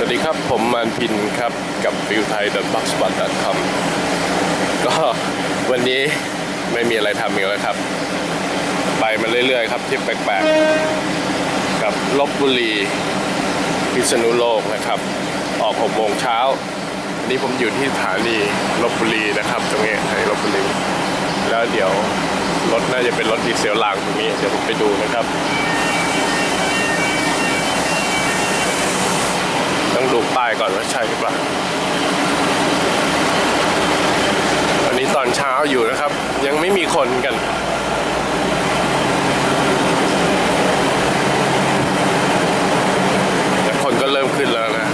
วัสดีครับผมมานพินครับกับ viewthai.blogspot.com ก็วันนี้ไม่มีอะไรทำอีกแล้วครับไปมาเรื่อยๆครับที่แปลกๆกับลพบุรีพิษณุโลกนะครับออก6 โมงเช้าวันนี้ผมอยู่ที่สถานีลพบุรีนะครับตรงนี้ในลพบุรีแล้วเดี๋ยวรถน่าจะเป็นรถดีเซลรางตรงนี้เดี๋ยวผมไปดูนะครับต้องดูป้ายก่อนว่าใช่หรือเปล่าวันนี้ตอนเช้าอยู่นะครับยังไม่มีคนกันแต่คนก็เริ่มขึ้นแล้วนะ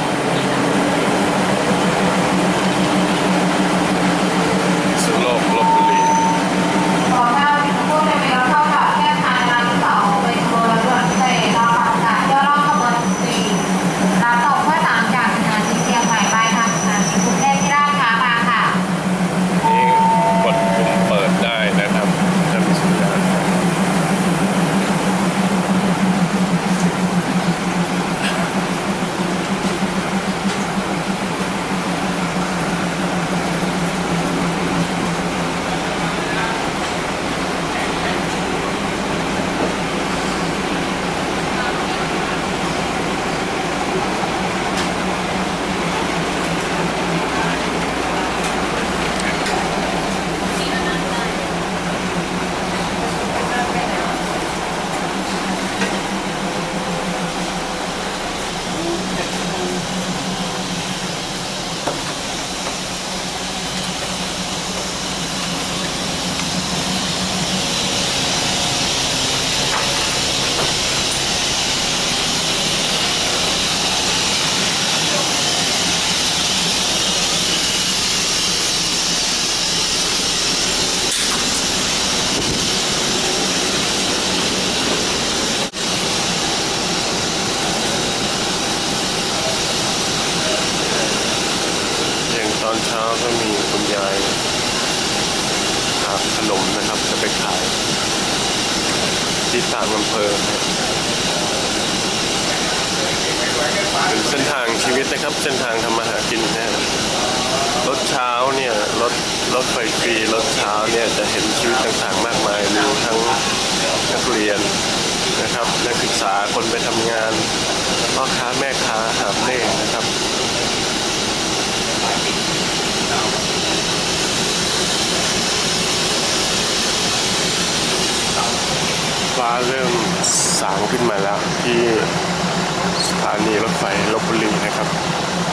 สุโลกลพบุรีตอนเช้าก็มีคุณยายหาขนมนะครับจะไปขายที่ต่างอำเภอเป็นเส้นทางชีวิตนะครับเส้นทางทำมาหากินนะรถเช้าเนี่ยรถไฟฟรีรถเช้าเนี่ยจะเห็นชีวิตต่างๆมากมายมีทั้งนักเรียนนะครับนักศึกษาคนไปทำงานพ่อค้าแม่ค้าหาบเล่นะครับฟ้าเริ่มสางขึ้นมาแล้วที่สถานีรถไฟลพบุรีนะครับ